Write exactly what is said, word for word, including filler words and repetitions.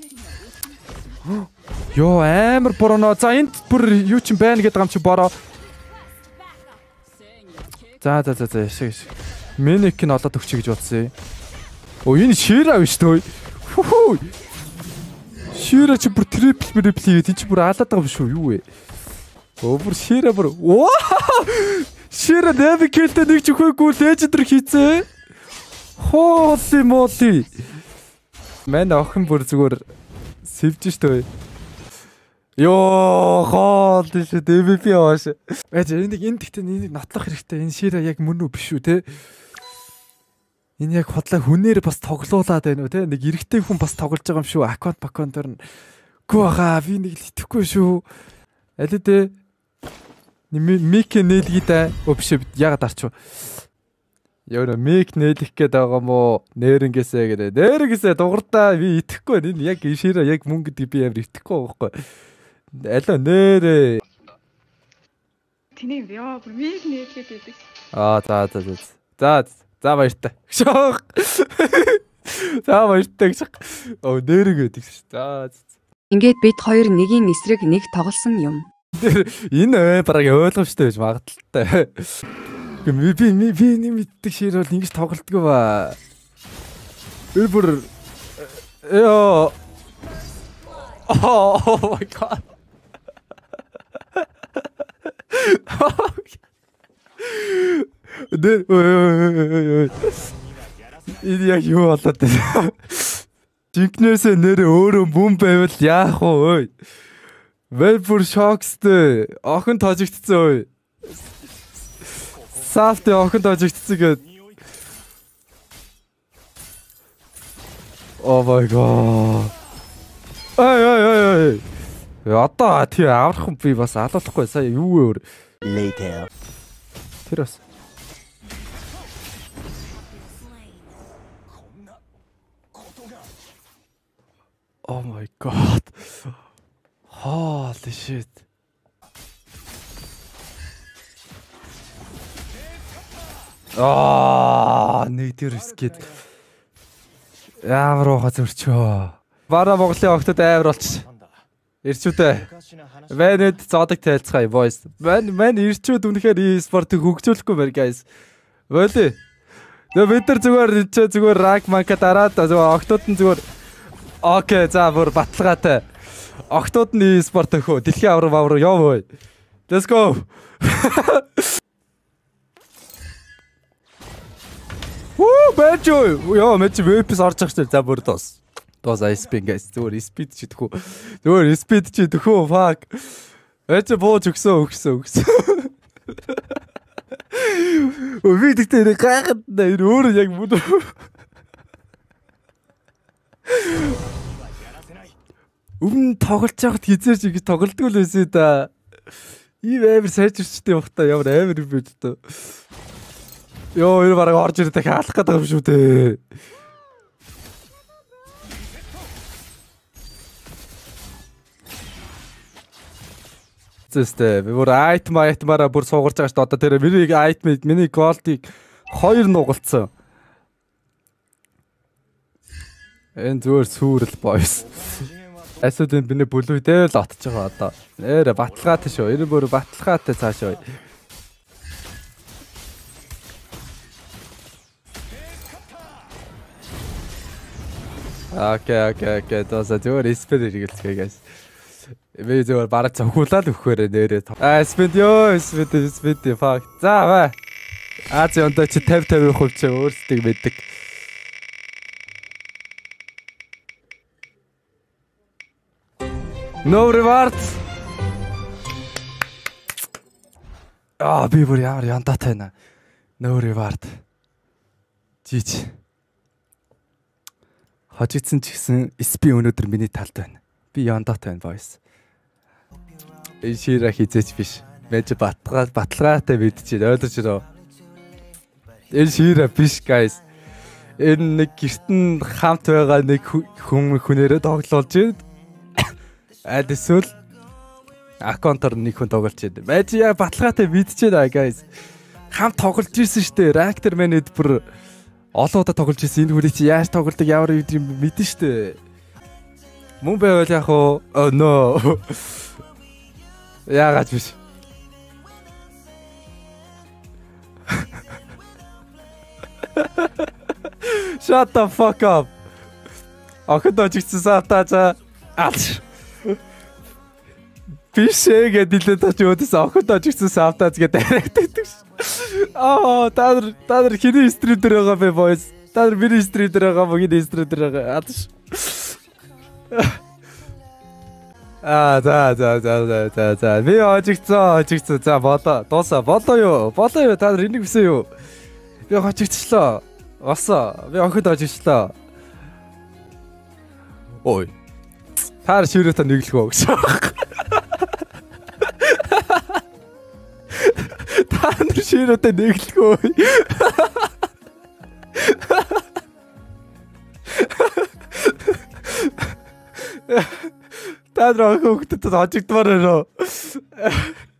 Йоо амар бороно. За энд бүр юу ч юм байна гэдэг юм чи бороо. За за за за шиг шиг. Меник нь олоод өгчий гэж бодсон. Оо энэ Шира биш төө. Хүү. Шира чи бүр трипл трипл хийгээд энэ чи бүр алаад байгаа биш үү? Юу вэ? Оо бүр Шира бүр. Вау! Шира навигатор нэг ч өгөөгүй лежендэр хийцээ. Holy moly. Мэн охин бүр зүгээр сэвж штэ. Йоо хоол тийш эм ви пи ааш. Эцэг энийг энэ гэхдээ энийг нотлох хэрэгтэй. Энэ Шира яг мөн үү биш үү те? Энэ яг хотлоо хүнээр бас тоглоулаад байна уу те? Нэг эрэгтэй хүн бас тоглож байгаа юм шүү. Аккаунт баккаунтер нь. Гүү хаа би нэг л итгэхгүй шүү. Аль дээ? Мик нээлгий да. Өө биш ягаад арчв. Яа мик нээлэх гээд байгаа мó нэрнгээсээ гэдэг. Нэрнгээсээ дугартаа би итгэхгүй. Энэ яг Шира яг мөн гэдэг би амар итгэхгүй байхгүй. Алаа нэрээ. Тинэ яа бүр мик нээлгээд байдаг. Аа за за за. За за баяртай. Шоох. За баяртай гэж. Оо нэргээд гэж. За. Ингээд бид хоёр нэгийн эсрэг нэг тоглосон юм. Энэ бараг ойлгомжтой байж магадaltaй. Би би би нэг мэддэг шир бол ингэж тоглолтгүй ба. Би бүр ёо. Oh my god. Дэ ой ой ой. Энэ яг юу болоод байна? Жинкнээсээ нэрээ өөрөө бүм байвал яах вэ? Вэлбүр шокстэй охин тожигдсон ой. Сафтэ охин тожигдсон гээд. Oh my god. Ай ай ай ай. Одоо тий аврах би бас алуулахгүй сая юу вэ? Later. Тэр бас. Oh my god. Holy shit. Аа, нэг тэр скет. Ямар хазөрчөө. Бара Монголын огтод амар болчих. Ирчүүдээ. Вэнэд зодог тайлцгаая boys. Вэн вэн ирчүүд үнэхээр e-спортыг хөгжүүлэхгүй байна guys. Вэлээ. Тэгээ бид нар зүгээр зүгээр раг манка дараад зүгээр огтод нь зүгээр окей за бүр баталгаатай. Октод нь e-спорт өхөө. Дэлхийн авраг авраг яваа. Let's go. Вуу бэжөө. Яа мэч вебс орж байгаа ч за бүр тос. Тос айспин guys. Зүгээр speed ч идэхүү. Зүгээр speed ч идэхүү. Fuck. Эч бууж өгсөн өгсөн өгсөн. Өө би тэгтээ гайхад энэ өөр яг мөн. Өмнө тоглож байхад хизээч ингэ тоглолтгүй л байсан да. Ийм амар сайжирчтэй явахтаа ямар амар юм бэ дээ. Йоо энэ бараг орж ирээд дахиад алах гэдэг юм шүү дээ. Зэстэй би бүр айтм айтмаараа бүр суугарч байгаа шүү дээ. Одоо тэр миний айтм миний голдыг хоёр нугалцсан. Энэ зүгээр сүрэл boys. Асууд энэ биний бүлүүдээ л отож байгаа одоо. Нэр баталгаатай шүү. Энэ бүр баталгаатай цаашаа. Окей окей окей. Тосоо зүгээр спед хэрэгэлцгээе guys. Би зүгээр бараг цохиулаад өгөхөөрэй нэрээ. Аа спед ёо спед спед fuck. За бай. Аз ёндоо чи пятьдесят пять процент ч өөрсдийг мэддэг. No rewards. Аа би бүр ямар яндатай байна. No reward. Жич. Хожигдсан ч гэсэн эс пи өнөөдөр миний талд байна. Би яндатай байна boys. Энэ шира хизээч биш. Мэж батгаа баталгаатай мэдчихээ ойлгож байна. Энэ шира биш guys. Энэ нэг гертэн хамт байгаа нэг хүн хүнээрээ тоглуулж байна. Аль эсвэл аккаунтор нэг хүн тоглож байна. Байж яа баталгаатай мэдчихээ guys. Хамт тоглож ирсэн штэ. Рактер манэд бүр олоодаа тоглож ирсэн. Энэ хүлээ чи яаж тоглодог ямар юм мэдэн штэ. Мөн байвал яг уу oh no. Яагаад биш. Shut the fuck up. Охид очигдсан саатаачаа. Алш. Биш ээ гэдэг л тач өөдөөс охид очигдсан саатаач гэдэг харагддаг ш. Аа та нар та нар хэний стрим дээр байгаа бэ boys? Та нар миний стрим дээр байгаа мó хэний стрим дээр байгаа? Алш. Аа за за за за за. Би очигдсан очигдсан. За болоо. Дуусаа. Болоо юу? Болоо юу? Та нар энийг хүсэн юу? Би очигдчихлоо. Осоо. Би охид очигдчихлоо. Ой. Таар ширээтэй нэглэхөө гэж. Таар ширээтэй нэглэхөө. Таар охид хөгтөд очигдмаар байна.